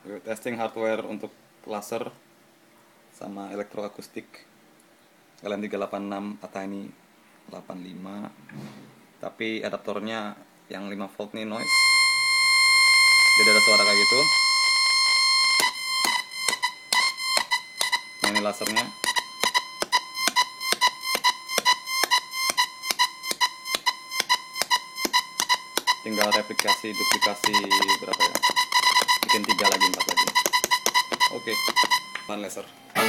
Testing hardware untuk laser sama elektroakustik LM386 Atani 85, tapi adaptornya yang 5 volt nih noise, jadi ada suara kayak gitu. Nah, ini lasernya. Tinggal replikasi, duplikasi berapa ya, bikin 3 lagi, 4 lagi. Oke, bahan laser.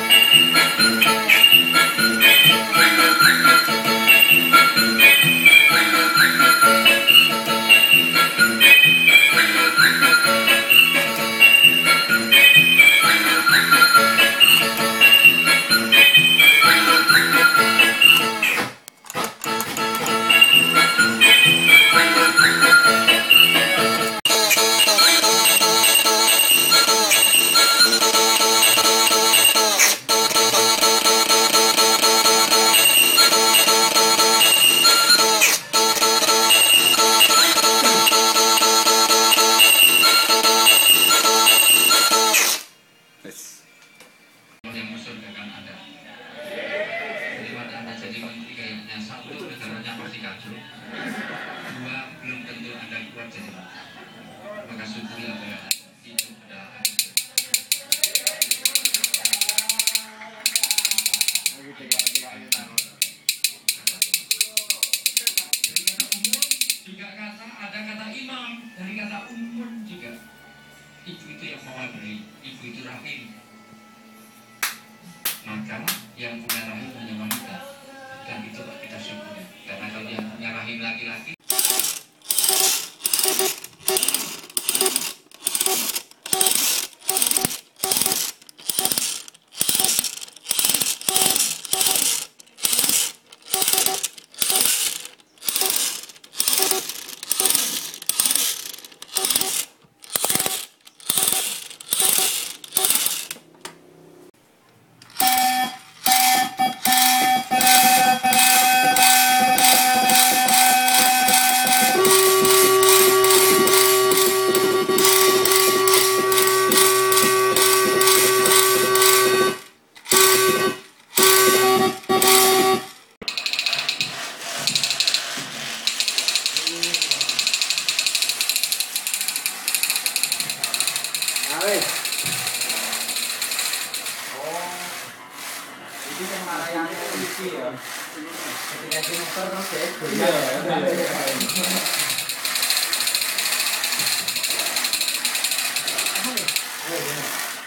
Yang musuh akan ada. Daripada Anda jadi menteri kayaknya, satu negaranya pasti kacau, dua belum tentu Anda kuat jadi menteri. Maka syukuri apa yang ada. Itu adalah dari kata umum juga ada kata imam, dari kata umum juga. Ibu itu yang mewabari, ibu itu rahim. Maka yang punya rahim hanya wanita, dan itu kita syukuri. Karena kalau yang punya rahim laki-laki, Ini yang marah yang polisi ya. Ketika sinetron terus ya. Iya.